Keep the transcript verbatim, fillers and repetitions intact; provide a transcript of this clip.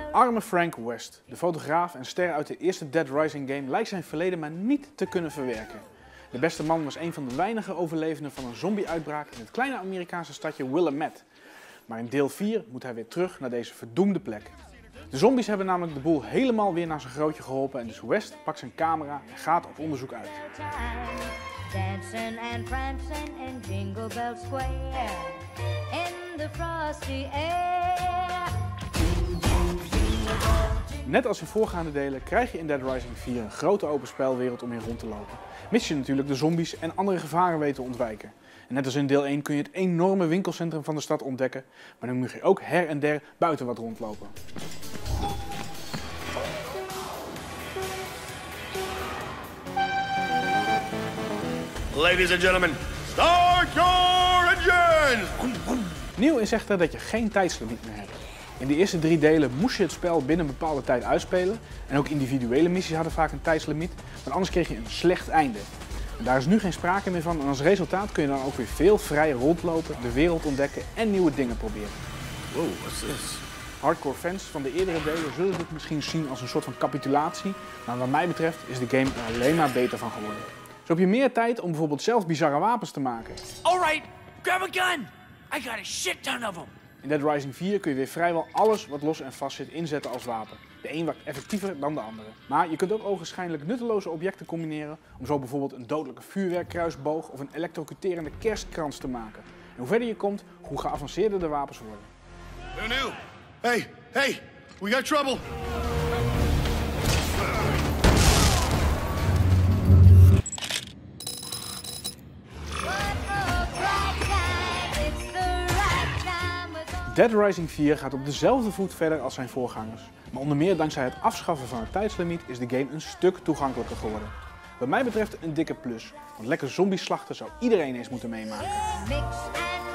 Arme Frank West, de fotograaf en ster uit de eerste Dead Rising game, lijkt zijn verleden maar niet te kunnen verwerken. De beste man was een van de weinige overlevenden van een zombie-uitbraak in het kleine Amerikaanse stadje Willamette. Maar in deel vier moet hij weer terug naar deze verdoemde plek. De zombies hebben namelijk de boel helemaal weer naar zijn grootje geholpen en dus West pakt zijn camera en gaat op onderzoek uit. Dancing and prancing in Jingle Bell Square in the frosty air. Net als in voorgaande delen krijg je in Dead Rising vier een grote open spelwereld om in rond te lopen. Mits je natuurlijk de zombies en andere gevaren weet te ontwijken. En net als in deel één kun je het enorme winkelcentrum van de stad ontdekken, maar dan moet je ook her en der buiten wat rondlopen. Ladies and gentlemen, start your engines! Nieuw is echter dat je geen tijdslimiet meer hebt. In de eerste drie delen moest je het spel binnen een bepaalde tijd uitspelen en ook individuele missies hadden vaak een tijdslimiet, want anders kreeg je een slecht einde. En daar is nu geen sprake meer van en als resultaat kun je dan ook weer veel vrijer rondlopen, de wereld ontdekken en nieuwe dingen proberen. Whoa, what's this? Hardcore fans van de eerdere delen zullen dit misschien zien als een soort van capitulatie, maar wat mij betreft is de game er alleen maar beter van geworden. Zo heb je meer tijd om bijvoorbeeld zelf bizarre wapens te maken. Alright, grab a gun! I got a shit ton of them! In Dead Rising vier kun je weer vrijwel alles wat los en vast zit inzetten als wapen. De een werkt effectiever dan de andere. Maar je kunt ook ogenschijnlijk nutteloze objecten combineren om zo bijvoorbeeld een dodelijke vuurwerkkruisboog of een elektrocuterende kerstkrans te maken. En hoe verder je komt, hoe geavanceerder de wapens worden. New, hey, hey, we got trouble! Dead Rising vier gaat op dezelfde voet verder als zijn voorgangers. Maar onder meer dankzij het afschaffen van het tijdslimiet is de game een stuk toegankelijker geworden. Wat mij betreft een dikke plus, want lekker zombieslachten zou iedereen eens moeten meemaken. Mix and